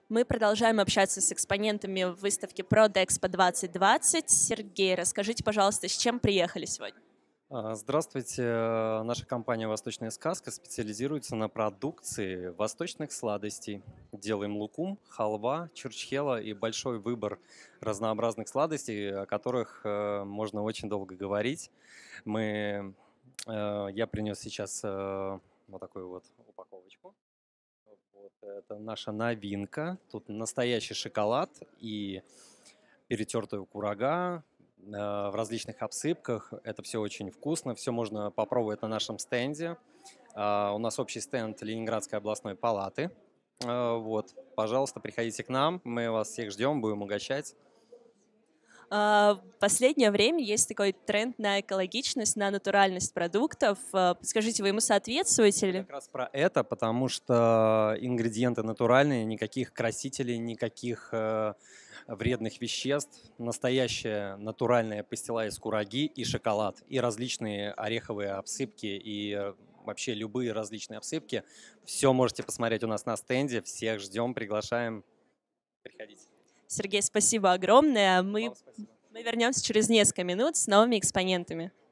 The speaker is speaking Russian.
Мы продолжаем общаться с экспонентами в выставке ProdExpo 2020. Сергей, расскажите, пожалуйста, с чем приехали сегодня? Здравствуйте. Наша компания «Восточная сказка» специализируется на продукции восточных сладостей. Делаем лукум, халва, чурчхела и большой выбор разнообразных сладостей, о которых можно очень долго говорить. Я принес сейчас вот такую вот упаковочку. Вот это наша новинка. Тут настоящий шоколад и перетертая курага в различных обсыпках. Это все очень вкусно, все можно попробовать на нашем стенде. У нас общий стенд Ленинградской областной палаты. Вот, пожалуйста, приходите к нам, мы вас всех ждем, будем угощать. В последнее время есть такой тренд на экологичность, на натуральность продуктов. Скажите, вы ему соответствуете ли? Как раз про это, потому что ингредиенты натуральные, никаких красителей, никаких вредных веществ. Настоящая натуральная пастила из кураги и шоколад, и различные ореховые обсыпки, и вообще любые различные обсыпки. Все можете посмотреть у нас на стенде. Всех ждем, приглашаем. Приходите. Сергей, спасибо огромное. Вам спасибо. Мы вернемся через несколько минут с новыми экспонентами.